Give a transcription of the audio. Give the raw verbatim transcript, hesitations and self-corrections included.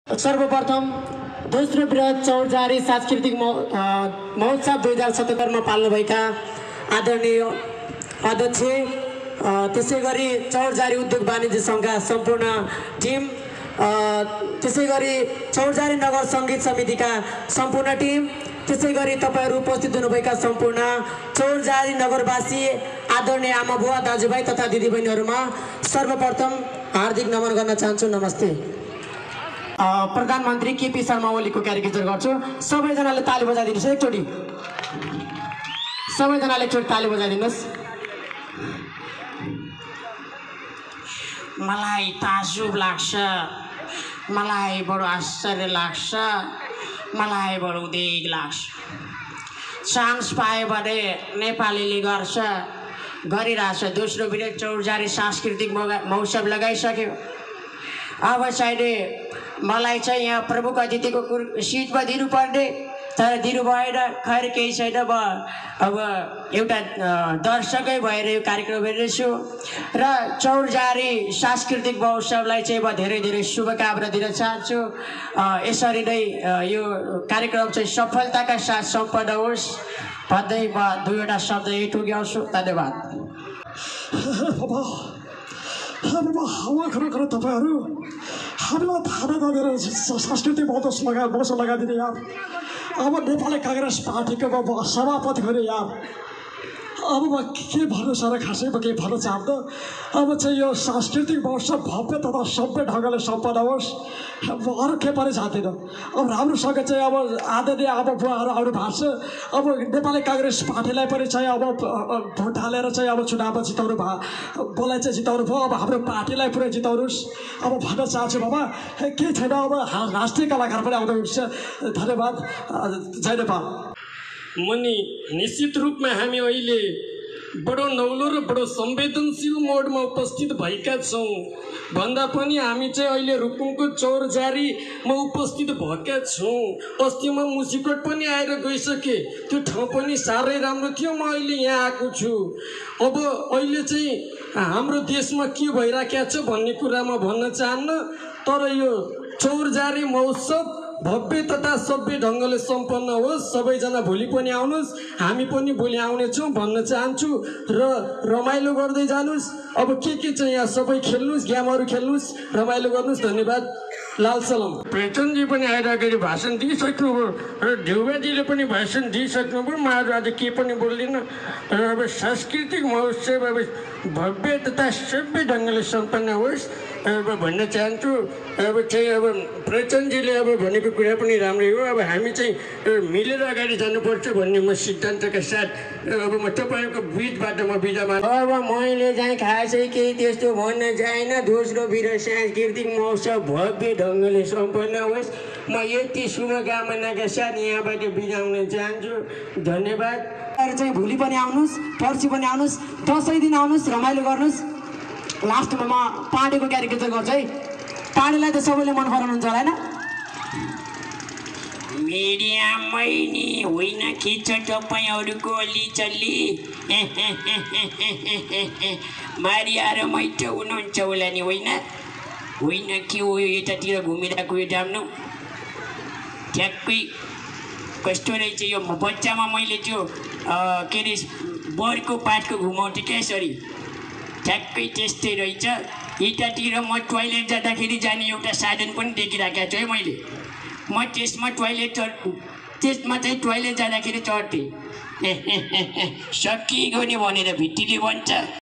सर्वप्रथम दोस्रो बृहत चौरजारी सांस्कृतिक महोत्सव दुई हजार सतहत्तर में पाल्नुभएका आदरणीय अध्यक्ष त्यसै गरी चौरजारी उद्योग वाणिज्य संघका सम्पूर्ण टिम त्यसै गरी चौरजारी नगर सङ्गीत समितिका सम्पूर्ण टिम त्यसै गरी तपाईहरु उपस्थित हुनुभएका सम्पूर्ण चौरजारी नगरवासी आदरणीय आमा बुवा दाजुभाइ तथा दिदीबहिनीहरुमा सर्वप्रथम हार्दिक नमन गर्न चाहन्छु। नमस्ते। प्रधानमन्त्री केपी शर्मा ओलीको क्यारिकेचर गर्छु। सबैजनाले ताली बजाइदिनुस् एकचोटी। सबैजनाले एकचोटी ताली बजाइदिनुस्। मलाई ताजुब लाग्छ, मलाई बडो आश्चर्य लाग्छ, मलाई बडो उदेक लाग्छ। चान्स पाए भने नेपालीले गर्छ, गरिरहेछ। दोस्रो बृहत चौरजारी सांस्कृतिक महोत्सव लगाइसक्यो। अब चाहिँ मलाई चाहिँ यहाँ प्रमुख अतिथिको सिटमा दिनुपर्ने, तर दिनु भएन। खैर केही छैन, म अब एउटा दर्शकै भएर यो कार्यक्रम हेर्दैछु र चौरजारी सांस्कृतिक महोत्सवलाई चाहिँ म धेरै धेरै शुभकामना दिन चाहन्छु। यसरी नै यो कार्यक्रम चाहिँ सफलताका साथ सम्पन्न होस् भन्दै म दुईवटा शब्द यही टुङ्ग्याउँछु। धन्यवाद। तपाईहरु हामीलाई थाहा नगरेर सांस्कृतिक महोत्सव लगा महोत्सव लगाइदिने यार। अब नेपाली कांग्रेस पार्टीको सभापति हो यार। अब म के भन्नु सर, खासै म के भन्न चाहन्छु। अब चाहिँ यो सांस्कृतिक महोत्सव भव्य तथा सभ्य ढङ्गले सम्पन्न होस्, अरू के पनि चाहदिनँ। अब राम्रोसँग चाहिँ अब आदरणीय अब बुवाहरू आउनु भएको छ। अब नेपाली कांग्रेस पार्टीलाई पनि चाहिँ अब भोट हालेर चाहिँ अब चुनावमा जिताउनु भयो, बोलाई चाहिँ जिताउनु भयो। अब हाम्रो पार्टीलाई पुरै जिताउनुहोस् अब भन्न चाहन्छु। बाबा केही छैन, अब राष्ट्रिय कलाकार पनि आउँनुहुन्छ। धन्यवाद। जय नेपाल। मनी निश्चित रूपमा हामी अहिले बडो नौलो र बडो संवेदनशील मोडमा उपस्थित भएका छौँ। भन्दा पनि हामी चाहिँ अहिले रुकुमको चौरजारीमा उपस्थित भएका छौँ। अस्ति म मुसिकोट पनि आएर गइसके, त्यो ठाउँ पनि साह्रै राम्रो थियो। म अहिले यहाँ आएको छु। अब अहिले चाहिँ हाम्रो देशमा के भइराखेको छ भन्ने कुरा म भन्न चाहन्न, तर यो चौरजारी महोत्सव भव्य तथा सभ्य ढङ्गले सम्पन्न होस्। सबैजना भोलि पनि आउनुहोस्, हामी पनि भोलि आउनेछौँ भन्न चाहन्छु। र रमाइलो गर्दै जानुहोस्। अब के के चाहिँ यहाँ सबै खेल्नुहोस्, गेमहरू खेल्नुहोस्, रमाइलो गर्नुहोस्। धन्यवाद। लाल सलाम। प्रेचनजी पनि आइराखेर भाषण दिइसक्नुभयो र ढेउबाजीले पनि भाषण दिइसक्नुभयो। म आज के पनि बोल्दिनँ। अब सांस्कृतिक महोत्सव अब भव्य तथा सभ्य ढङ्गले सम्पन्न होस् अब भन्न चाहन्छु। अब चाहिँ अब प्रचण्डजीले अब भनेको कुरा पनि राम्रै हो। अब हामी चाहिँ मिलेर अगाडि जानुपर्छ भन्ने म सिद्धान्तका साथ अब म तपाईँको बिचबाट म बिदा माग्छु। अब मैले चाहिँ खासै केही त्यस्तो भन्न चाहेन। दोस्रो बृहत सांस्कृतिक महोत्सव भव्य ढङ्गले सम्पन्न होस्, म यति शुभकामनाका साथ यहाँबाट बिदा हुन चाहन्छु। धन्यवाद। चाहिँ भोलि पनि आउनुहोस्, पर्सि पनि आउनुहोस्, दसैँ दिन आउनुहोस्, रमाइलो गर्नुहोस्। लास्टमा म पाण्डेको क्यारिकेचर गर्छु है। पाण्डेलाई त सबैले मन पराउनुहुन्छ होला होइन? मिडिया मैनी होइन खिच्छ तपाईँहरूको अली चल्ली मारिएर मैठो हुनुहुन्छ होला नि? होइन होइन के हो यतातिर घुमिरहेको यो जाम्नु ठ्याक्कै कस्तो रहेछ यो बच्चामा मैले त्यो के अरे बरको पातको घुमाउँथेँ क्या यसरी, ठ्याक्कै त्यस्तै रहेछ। यतातिर म टोइलेट जाँदाखेरि जाने एउटा साधन पनि देखिरहेको छु है मैले। म त्यसमा टोइलेट चढ त्यसमा चाहिँ टोइलेट जाँदाखेरि चढ्थेँ। सकिगयो नि भनेर भित्तीले भन्छ।